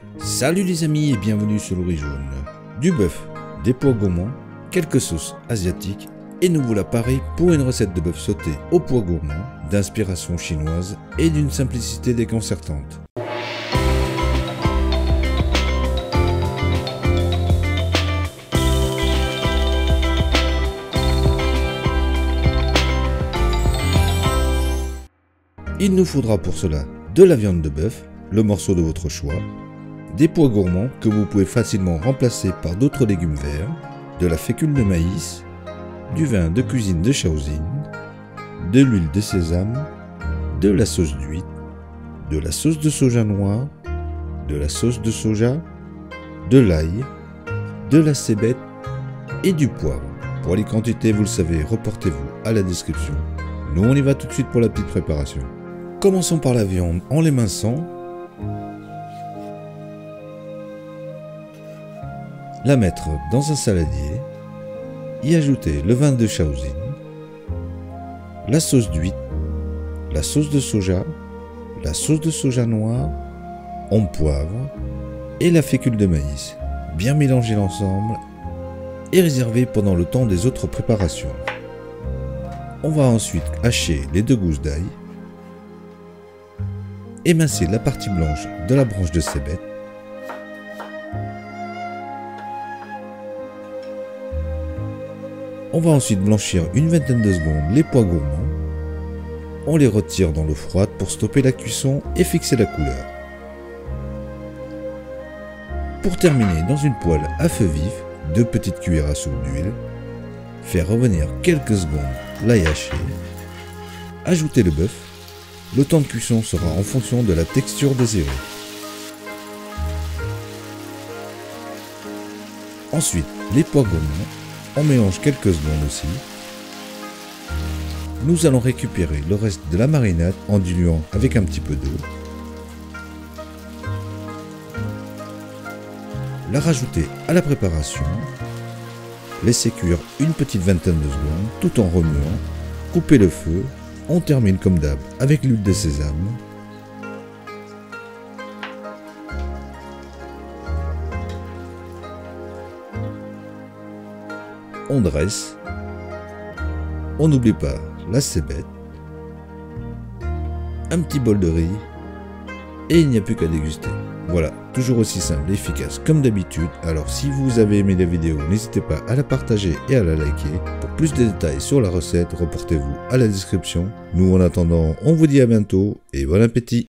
Salut les amis et bienvenue sur le riz jaune. Du bœuf, des pois gourmands, quelques sauces asiatiques et nous voilà parés pour une recette de bœuf sauté au pois gourmand d'inspiration chinoise et d'une simplicité déconcertante. Il nous faudra pour cela de la viande de bœuf, le morceau de votre choix, des pois gourmands que vous pouvez facilement remplacer par d'autres légumes verts, de la fécule de maïs, du vin de cuisine de Shaoxing, de l'huile de sésame, de la sauce d'huître, de la sauce de soja noir, de la sauce de soja, de l'ail, de la cébette et du poivre. Pour les quantités, vous le savez, reportez-vous à la description. Nous, on y va tout de suite pour la petite préparation. Commençons par la viande en l'éminçant. La mettre dans un saladier, y ajouter le vin de Shaoxing, la sauce d'huître, la sauce de soja noir, en poivre et la fécule de maïs. Bien mélanger l'ensemble et réserver pendant le temps des autres préparations. On va ensuite hacher les 2 gousses d'ail, émincer la partie blanche de la branche de cébette, on va ensuite blanchir une vingtaine de secondes les pois gourmands. On les retire dans l'eau froide pour stopper la cuisson et fixer la couleur. Pour terminer, dans une poêle à feu vif, 2 petites cuillères à soupe d'huile, faire revenir quelques secondes l'ail haché, ajouter le bœuf. Le temps de cuisson sera en fonction de la texture désirée. Ensuite, les pois gourmands. On mélange quelques secondes aussi. Nous allons récupérer le reste de la marinade en diluant avec un petit peu d'eau. La rajouter à la préparation. Laisser cuire une petite vingtaine de secondes tout en remuant. Couper le feu. On termine comme d'hab avec l'huile de sésame. On dresse, on n'oublie pas la cébette, un petit bol de riz et il n'y a plus qu'à déguster. Voilà, toujours aussi simple et efficace comme d'habitude. Alors si vous avez aimé la vidéo, n'hésitez pas à la partager et à la liker. Pour plus de détails sur la recette, reportez-vous à la description. Nous en attendant, on vous dit à bientôt et bon appétit.